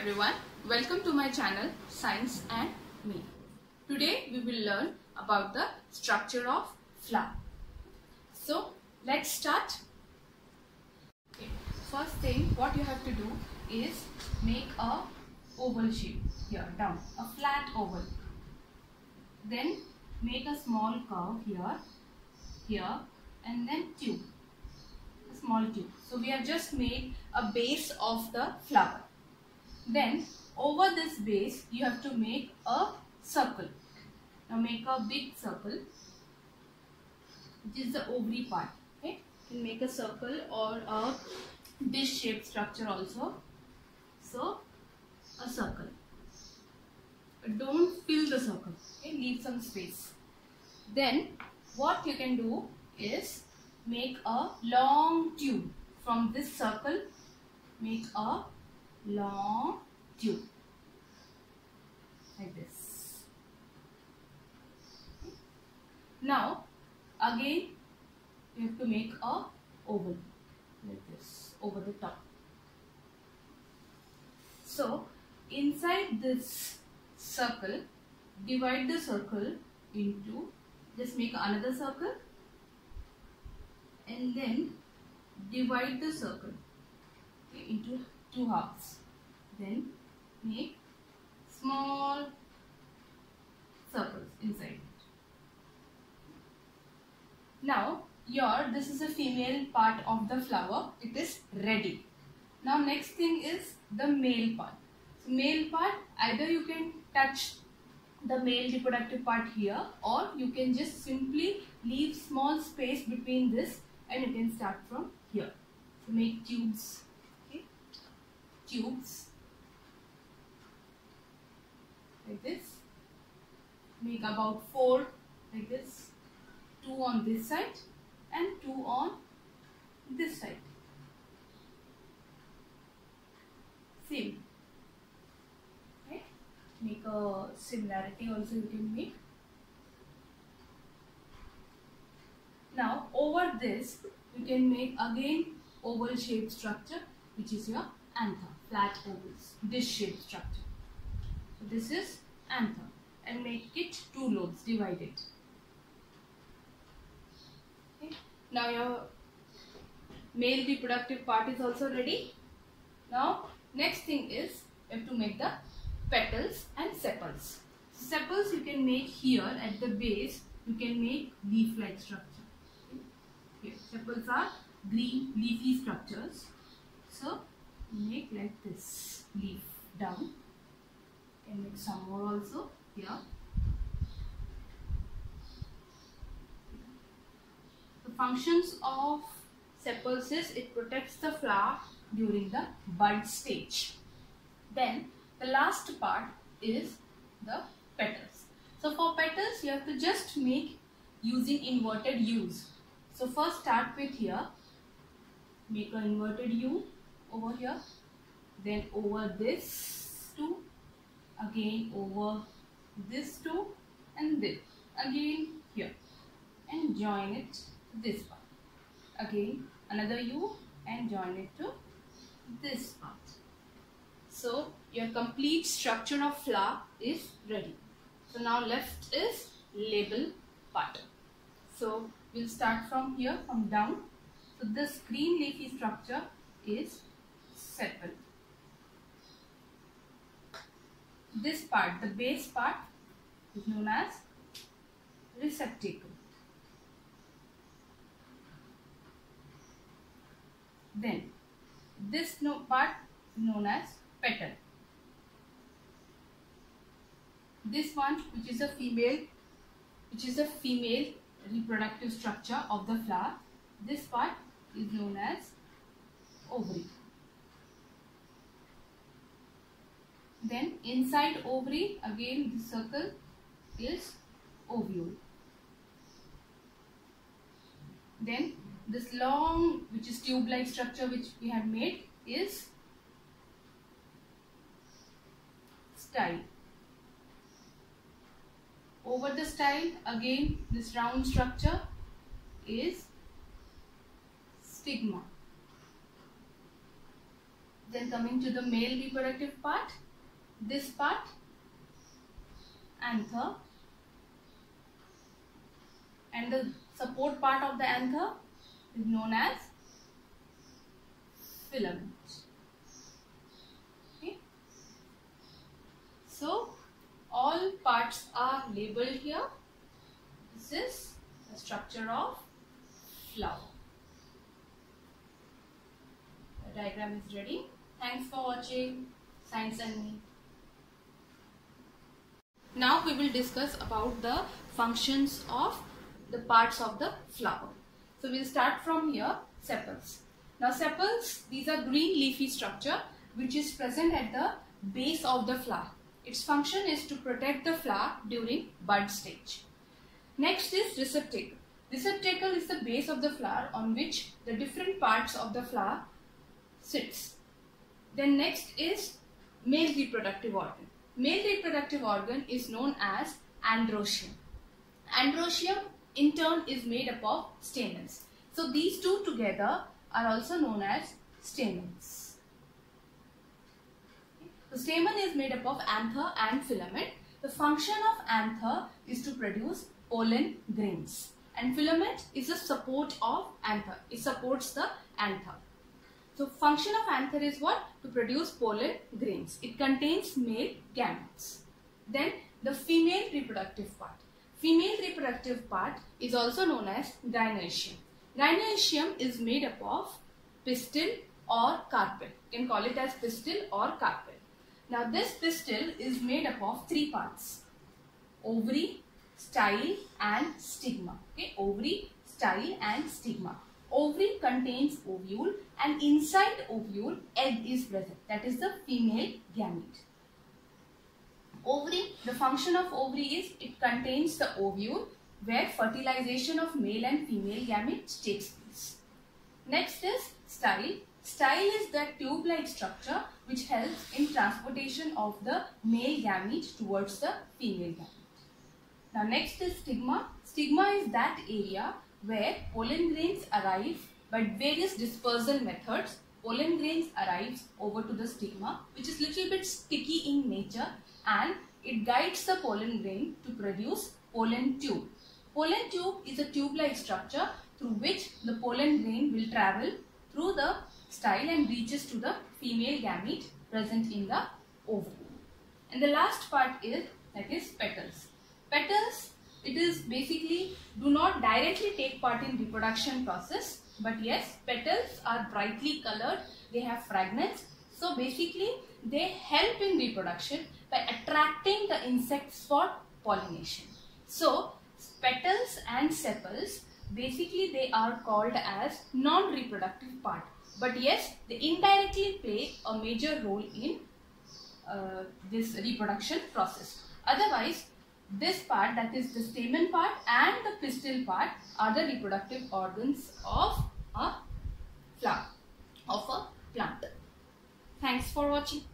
everyone, welcome to my channel Science and Me. Today we will learn about the structure of flower. So let's start. Okay. First thing what you have to do is make a oval shape here down, a flat oval. Then make a small curve here and then tube, a small tube. So we have just made a base of the flower. Then over this base you have to make a circle. Now make a big circle, which is the ovary part. Okay, you can make a circle or a dish shaped structure also. So a circle, but don't fill the circle. Okay, leave some space. Then what you can do is make a long tube from this circle. Make a long tube like this. Now again you have to make a oval like this over the top. So inside this circle, divide the circle into, just make another circle and then divide the circle into two halves. Then make small circles inside it. Now this is a female part of the flower. It is ready. Now next thing is the male part. So male part, either you can touch the male reproductive part here, or you can just simply leave small space between this and you can start from here. So make tubes. Tubes like this. Make about 4 like this, 2 on this side and 2 on this side. Same. Okay. Make a similarity also you can make. Now over this you can make again oval shaped structure, which is your anther. Flat ovals, dish shaped structure. So this is anther, and make it 2 lobes, divide it. Okay. Now your male reproductive part is also ready. Now next thing is you have to make the petals and sepals. So sepals you can make here at the base. You can make leaf-like structure. Okay. Sepals are green leafy structures. So make like this, leaf down, and make some more also here. The functions of sepals is it protects the flower during the bud stage. Then the last part is the petals. So for petals you have to just make using inverted U's. So first start with here, make an inverted U over here, then over this two, again over this two, and this again here, and join it to this part. Again another U and join it to this part. So your complete structure of flower is ready. So now left is label part. So we'll start from here, from down. So this green leafy structure is sepal. This part, the base part, is known as receptacle. Then this part is known as petal. This one, which is a female reproductive structure of the flower, this part is known as ovary. Then inside ovary, again the circle is ovule. Then this long, which is tube-like structure which we have made, is style. Over the style, again this round structure is stigma. Then coming to the male reproductive part, this part, anther, and the support part of the anther is known as filament. Okay. So all parts are labeled here. This is the structure of flower. The diagram is ready. Thanks for watching Science and Me. Now we will discuss about the functions of the parts of the flower. So we will start from here, sepals. Now sepals, these are green leafy structure which is present at the base of the flower. Its function is to protect the flower during bud stage. Next is receptacle. Receptacle is the base of the flower on which the different parts of the flower sits. Then next is male reproductive organ. Male reproductive organ is known as androecium. Androecium in turn is made up of stamens. So these two together are also known as stamens. The stamen is made up of anther and filament. The function of anther is to produce pollen grains, and filament is a support of anther. It supports the anther. So function of anther is what? To produce pollen grains. It contains male gametes. Then the female reproductive part. Female reproductive part is also known as gynoecium. Gynoecium is made up of pistil or carpel. You can call it as pistil or carpel. Now this pistil is made up of three parts: ovary, style and stigma. Okay, ovary, style and stigma. Ovary contains ovule, and inside ovule egg is present. That is the female gamete. Ovary, the function of ovary is it contains the ovule where fertilization of male and female gametes takes place. Next is style. Style is that tube-like structure which helps in transportation of the male gamete towards the female gamete. Now next is stigma. Stigma is that area where pollen grains arrive by various dispersal methods. Pollen grains arrives over to the stigma, which is little bit sticky in nature, and it guides the pollen grain to produce pollen tube. Pollen tube is a tube-like structure through which the pollen grain will travel through the style and reaches to the female gamete present in the ovary. And the last part is petals. Petals, it is basically do not directly take part in reproduction process, but yes, petals are brightly colored, they have fragments. So basically they help in reproduction by attracting the insects for pollination. So petals and sepals, basically they are called as non-reproductive part. But yes, they indirectly play a major role in this reproduction process. Otherwise, this part, that is the stamen part and the pistil part, are the reproductive organs of a flower, of a plant. Thanks for watching.